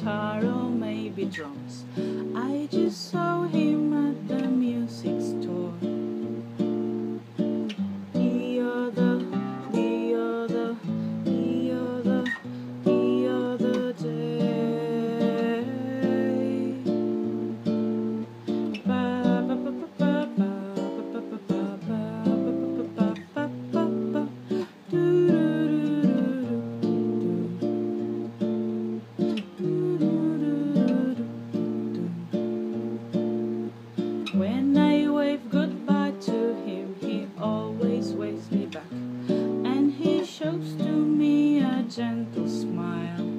guitar or maybe drums. I just saw him at the music store the other day. Ba, ba, ba, ba, ba, ba, ba, ba, ba, ba, ba, ba, ba, ba. Do, when I wave goodbye to him, he always waves me back, and he shows to me a gentle smile.